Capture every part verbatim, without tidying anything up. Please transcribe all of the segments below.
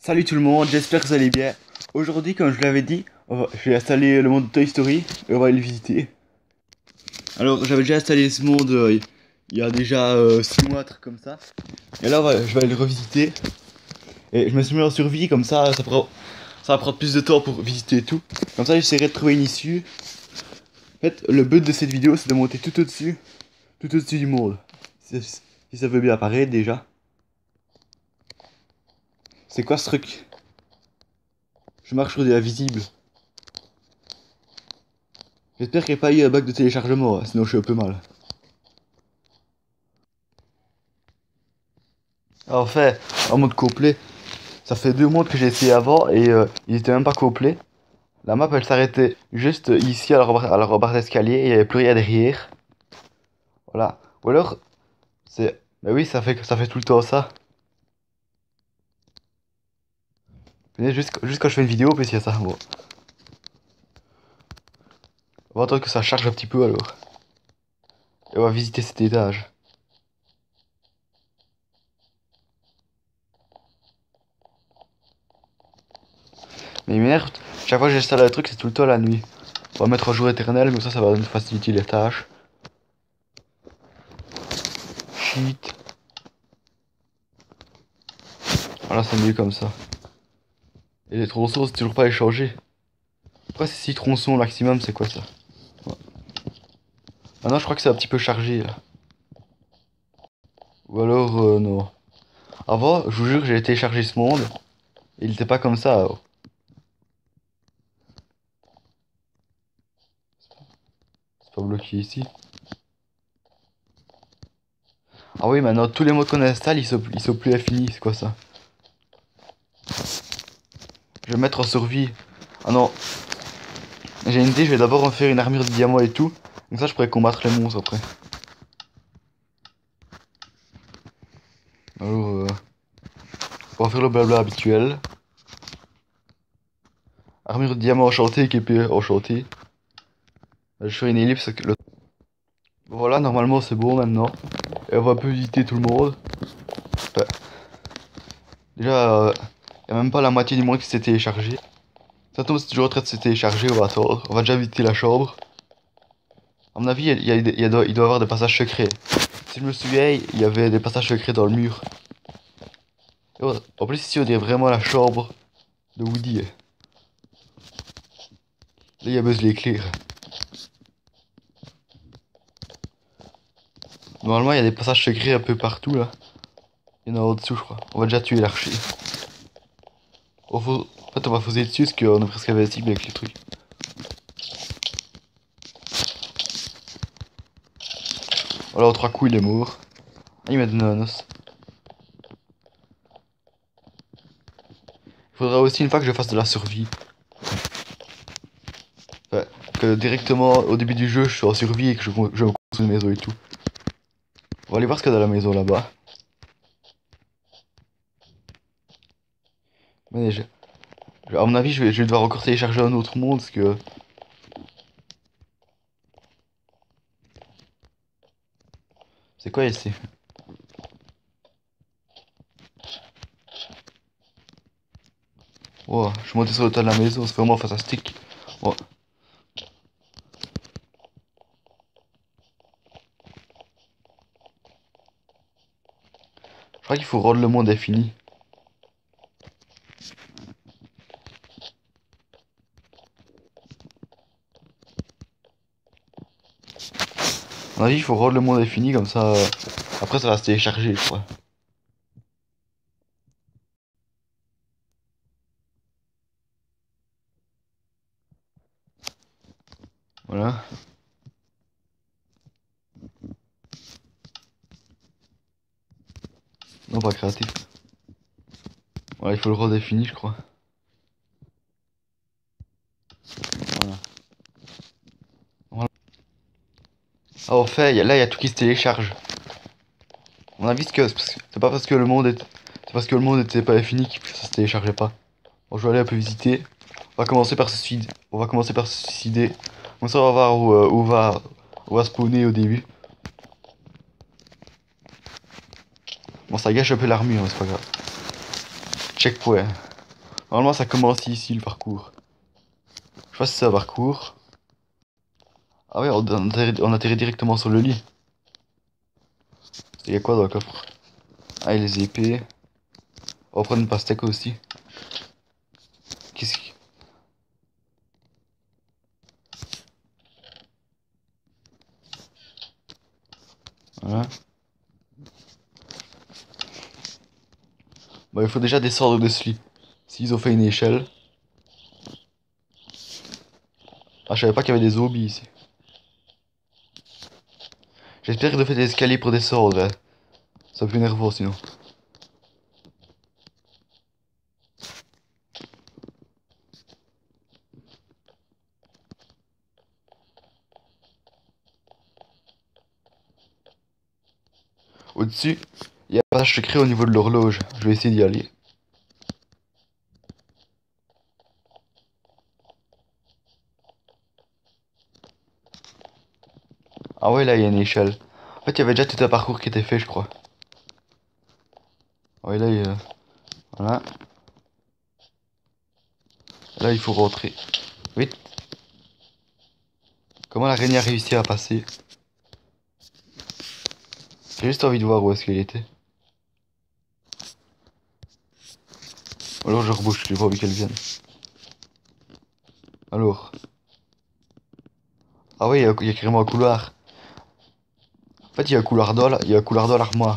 Salut tout le monde, j'espère que vous allez bien. Aujourd'hui, comme je l'avais dit, on va- je vais installer le monde de Toy Story et on va aller le visiter. Alors, j'avais déjà installé ce monde euh, il y a déjà six mois, un truc comme ça. Et là, on va- je vais aller le revisiter. Et je me suis mis en survie, comme ça, ça, prend- ça va prendre plus de temps pour visiter et tout. Comme ça, j'essaierai de trouver une issue. En fait, le but de cette vidéo, c'est de monter tout au-dessus, tout au-dessus du monde. Si, si ça veut bien apparaître déjà. C'est quoi ce truc? Je marche sur des invisibles. J'espère qu'il n'y a pas eu un bug de téléchargement, hein, sinon je suis un peu mal. En fait, en mode complet, ça fait deux mondes que j'ai essayé avant et euh, ils étaient même pas complets. La map elle s'arrêtait juste ici à la rebar- à la barre d'escalier et il n'y avait plus rien derrière. Voilà. Ou alors, c'est. Bah oui, ça fait, ça fait tout le temps ça. Mais Juste, juste quand je fais une vidéo, puis il y a ça. Bon. On va attendre que ça charge un petit peu alors. Et on va visiter cet étage. Mais merde, chaque fois que j'installe un truc, c'est tout le temps la nuit. On va mettre un jour éternel, comme ça, ça va nous faciliter les tâches. Shit. Voilà, c'est mieux comme ça. Et les tronçons, c'est toujours pas échangé. Pourquoi c'est six tronçons maximum, c'est quoi ça? Ouais. Maintenant, je crois que c'est un petit peu chargé là. Ou alors, euh, non. Avant, je vous jure, j'ai téléchargé ce monde. Et il était pas comme ça. Alors. C'est pas bloqué ici. Ah oui, maintenant, tous les modes qu'on installe, ils sont, ils sont plus infinis. C'est quoi ça? Je vais mettre en survie. Ah non. J'ai une idée, je vais d'abord en faire une armure de diamant et tout. Comme ça, je pourrais combattre les monstres après. Alors, euh, on va faire le blabla habituel. Armure de diamant enchantée, épée enchantée. Je ferai une ellipse. Le... Voilà, normalement c'est bon maintenant. Et on va un peu visiter tout le monde. Enfin, déjà, il n'y a même pas la moitié du monde qui s'est téléchargé. Ça tombe, c'est toujours en train de se télécharger, on va attendre. On va déjà visiter la chambre. À mon avis, il, y a, il, y a, il doit y avoir des passages secrets. Si je me souviens, il y avait des passages secrets dans le mur. Et ouais, en plus, ici, on dirait vraiment la chambre de Woody. Là, il y a Buzz l'éclair. Normalement, il y a des passages secrets un peu partout, là. Il y en a en dessous, je crois. On va déjà tuer l'archer. En fait, on va poser dessus parce qu'on est presque invincible avec les trucs. Voilà, en trois coups, il est mort. Ah, il m'a donné un os. Il faudra aussi une fois que je fasse de la survie. Enfin, que directement au début du jeu, je suis en survie et que je, je construis une maison et tout. On va aller voir ce qu'il y a dans la maison là-bas. Mais je, je- à mon avis, je vais, je vais devoir encore télécharger un autre monde parce que. C'est quoi ici? Oh, je suis monté sur le toit de la maison, c'est vraiment fantastique. Oh. Je crois qu'il faut rendre le monde infini. À mon avis, il faut rendre le monde infini comme ça. euh, Après, ça va se télécharger, je crois. Voilà. Non, pas créatif. Voilà, il faut le rendre infini, je crois. Voilà. Voilà. Ah, au fait, y a- là, il y a tout qui se télécharge. On a vu que c'est parce que- c'est pas parce que le monde est, c'est parce que le monde était pas infini que ça se téléchargeait pas. Bon, je vais aller un peu visiter. On va commencer par se suicider. On va commencer par se suicider. Comme ça, on va voir où, euh, où va, où va spawner au début. Bon, ça gâche un peu l'armure, mais c'est pas grave. Checkpoint. Normalement, ça commence ici, le parcours. Je sais pas si c'est un parcours. Ah ouais, on atterrit, on atterrit directement sur le lit. Il y a quoi dans le coffre? Ah, et les épées. On va prendre une pastèque aussi. Qu'est-ce qui... Voilà. Bon, il faut déjà descendre de ce lit. S'ils ont fait une échelle. Ah, je savais pas qu'il y avait des zombies ici. J'espère qu'ils ont fait des escaliers pour descendre. Hein. Ça plus nerveux sinon. Au-dessus, il y a un passage secret au niveau de l'horloge. Je vais essayer d'y aller. Ah ouais, là, il y a une échelle. En fait, il y avait déjà tout un parcours qui était fait, je crois. Ouais, là, il y a... Voilà. Là, il faut rentrer. Vite. Comment l'araignée a réussi à passer? J'ai juste envie de voir où est-ce qu'elle était. Alors, je rebouche, j'ai pas envie qu'elle vienne. Alors. Ah ouais, il y, a- il y a carrément un couloir. En fait, il y a un couloir dans, il y a un couloir dans l'armoire.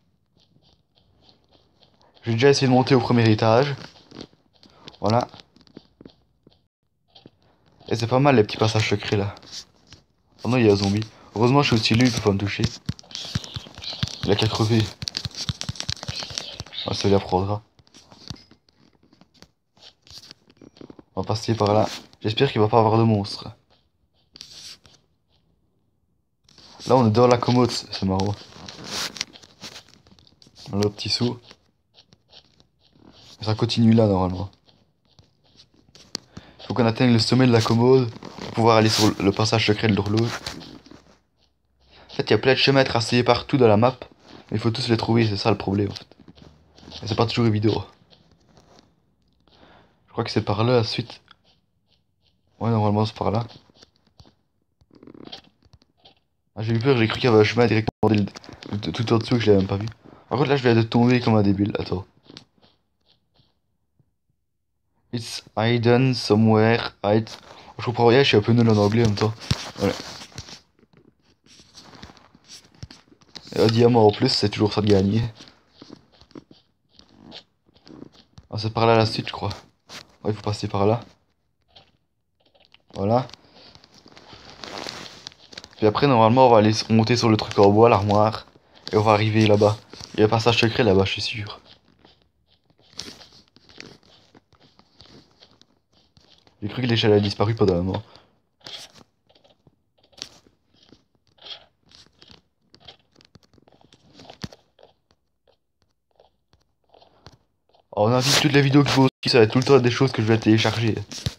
J'ai déjà essayé de monter au premier étage. Voilà. Et c'est pas mal les petits passages secrets là. Oh non, il y a un zombie. Heureusement, je suis au-dessus de lui, il peut pas me toucher. Il a qu'à crever. Ah, ça lui apprendra. On va passer par là. J'espère qu'il va pas avoir de monstres. Là, on est dans la commode, c'est marrant. Le petit saut. Ça continue là, normalement. Faut qu'on atteigne le sommet de la commode pour pouvoir aller sur le passage secret de l'horloge. En fait, il y a plein de chemins tracés partout dans la map. Mais il faut tous les trouver, c'est ça le problème en fait. Et c'est pas toujours évident. Je crois que c'est par là, la suite. Ouais, normalement c'est par là. Ah, j'ai eu peur, j'ai cru qu'il y avait un chemin directement dès le- tout tout en dessous que je l'avais même pas vu. Par contre, là, je viens de tomber comme un débile. Attends. It's hidden somewhere. Hide. Je comprends rien, je suis un peu nul en anglais en même temps. Voilà. Et un diamant en plus, c'est toujours ça de gagner. Ah, c'est par là la suite, je crois. Ouais, il faut passer par là. Voilà. Puis après, normalement, on va aller monter sur le truc en bois, l'armoire. Et on va arriver là-bas. Il y a un passage secret là-bas, je suis sûr. J'ai cru que l'échelle a disparu pendant un moment. Alors, on invite toutes les vidéos qu'il faut aussi, ça va être tout le temps des choses que je vais télécharger.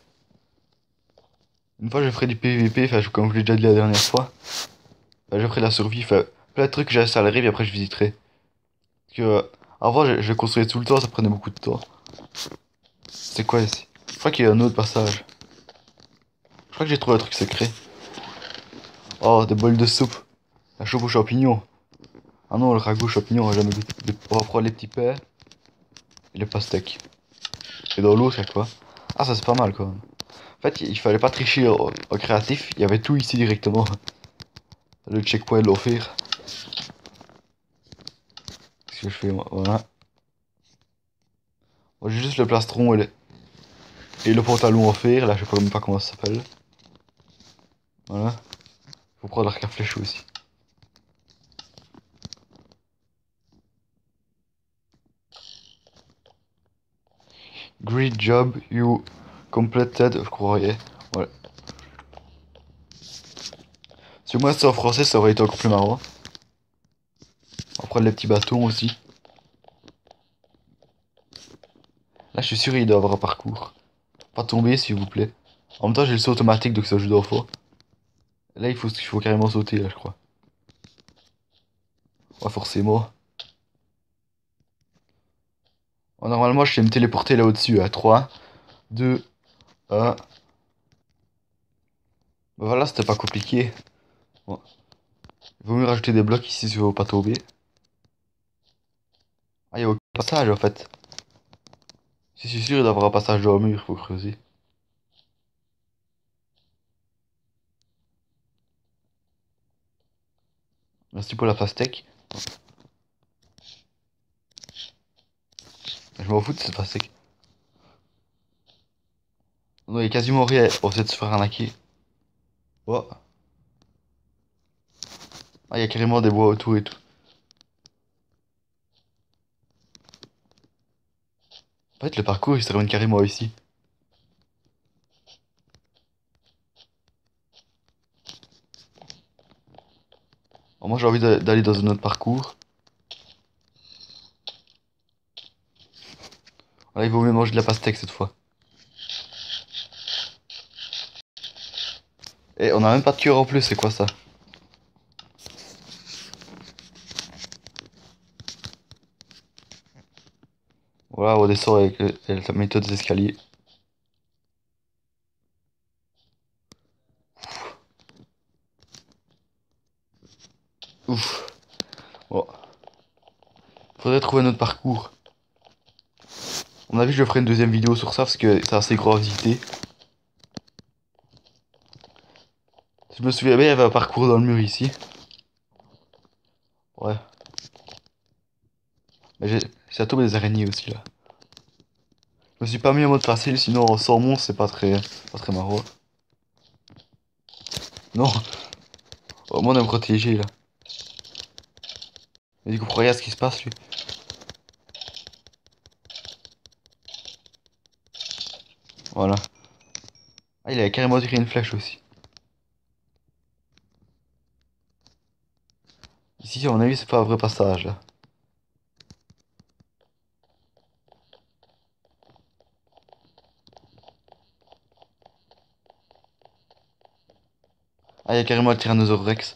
Une fois, je ferai du P V P, enfin, comme je l'ai déjà dit la dernière fois. Enfin, je ferai la survie, enfin, plein de trucs que j'installerai, puis après je visiterai. Parce que, euh, avant, je, je construisais tout le temps, ça prenait beaucoup de temps. C'est quoi ici? Je crois qu'il y a un autre passage. Je crois que j'ai trouvé un truc secret. Oh, des bols de soupe. La soupe aux champignons. Ah non, le ragoût aux champignons, on va jamais goûté. On va prendre les petits pains et les pastèques. Et dans l'eau, c'est quoi? Ah, ça c'est pas mal quand même. En fait, il fallait pas tricher au, au créatif, il y avait tout ici directement. Le checkpoint de l'offrir. Qu'est-ce que je fais moi? Voilà. Moi j'ai juste le plastron et le, et le pantalon offert, là je sais même pas comment ça s'appelle. Voilà. Faut prendre l'arc à flèche aussi. Great job, you completed, je croyais. Voilà. Si moi c'était en français, ça aurait été encore plus marrant. On va prendre les petits bâtons aussi. Là je suis sûr il doit avoir un parcours. Pas tomber s'il vous plaît. En même temps j'ai le saut automatique donc ça joue d'enfant. Là il faut, il faut carrément sauter là je crois. Ouais forcément. Bon, normalement, je sais me téléporter là au-dessus. À trois, deux, un. Bah voilà, c'était pas compliqué. Bon. Il vaut mieux rajouter des blocs ici si vous veut pas tomber. Ah, il y a aucun passage en fait. Si je suis sûr d'avoir un passage dans le mur, faut creuser. Merci pour la pastèque. Je m'en fous de cette pastèque. Non, il y a quasiment rien. On va de se faire arnaquer. Oh. Ah, il y a carrément des bois autour et tout. En fait, le parcours il se termine carrément ici. Alors moi, j'ai envie de- d'aller dans un autre parcours. Là, il vaut mieux manger de la pastèque cette fois. Et on a même pas de cœur en plus, c'est quoi ça? Voilà, on descend avec, euh, avec la méthode des escaliers. Ouf. Bon. Faudrait trouver un autre parcours. À mon avis, je ferai une deuxième vidéo sur ça parce que c'est assez gros à visiter. Si je me souviens bien, il y avait un parcours dans le mur ici. Ouais. Mais j'ai j'ai tombé des araignées aussi là. Je me suis pas mis en mode facile, sinon sans monstre c'est pas très, pas très marrant. Non, au moins on est protégé là. Mais du coup, regarde ce qui se passe lui. Voilà. Ah, il a carrément tiré une flèche aussi. Ici, à mon avis, c'est pas un vrai passage là. Ah, il y a carrément le Tyrannosaurus Rex.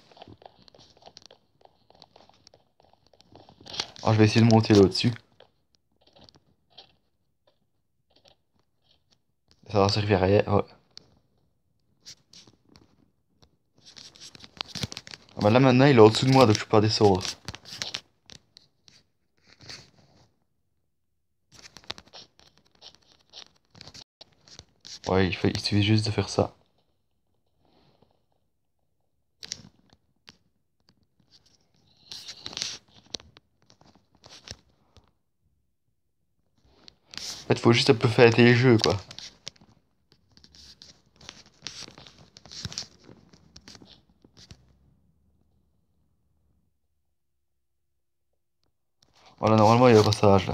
Alors, je vais essayer de monter là au-dessus. Ça va servir à rien. Ouais. Ah, bah là maintenant, il est au-dessous de moi donc je peux pas descendre. Ouais, il, faut, il suffit juste de faire ça. En fait, faut juste un peu fêter les jeux quoi. Voilà, normalement, il y a un passage là.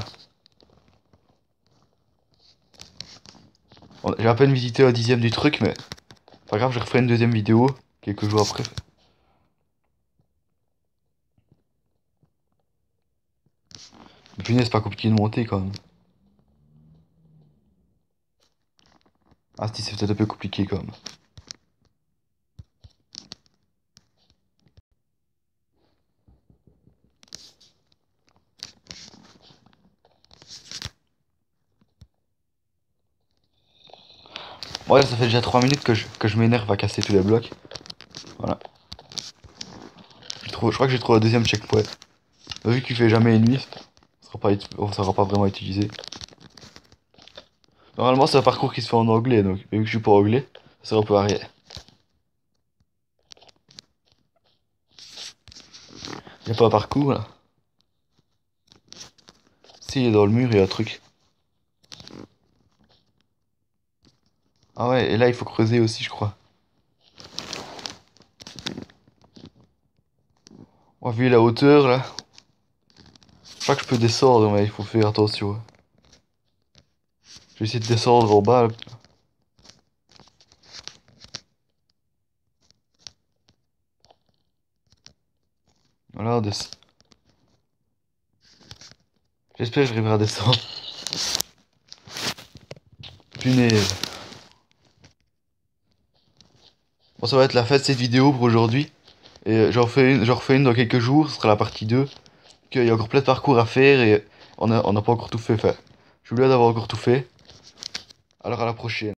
Bon, j'ai à peine visité un dixième du truc, mais pas grave, je referai une deuxième vidéo quelques jours après. Mais punaise, c'est pas compliqué de monter quand même. Ah, si, c'est peut-être un peu compliqué quand même. Ouais, ça fait déjà trois minutes que je, que je m'énerve à casser tous les blocs. Voilà. Je, trouve, je crois que j'ai trouvé un deuxième checkpoint. Vu qu'il fait jamais nuit, ça sera pas, ça sera pas vraiment utilisé. Normalement, c'est un parcours qui se fait en anglais, donc vu que je suis pas anglais, ça sert un peu à rien. Y'a pas un parcours là? Si, il est dans le mur, il y a un truc. Ah ouais, et là il faut creuser aussi, je crois. On va vu la hauteur là. Je crois que je peux descendre, mais il faut faire attention. Je vais essayer de descendre en bas. Là. Voilà, on descend. J'espère que j'arriverai à descendre. Punaise. Bon, ça va être la fin de cette vidéo pour aujourd'hui. Et euh, j'en refais une, j'en refais une dans quelques jours, ce sera la partie deux. Il y a encore plein de parcours à faire et on n'a on n'a pas encore tout fait. Enfin, Je suis oublié d'avoir encore tout fait. Alors à la prochaine.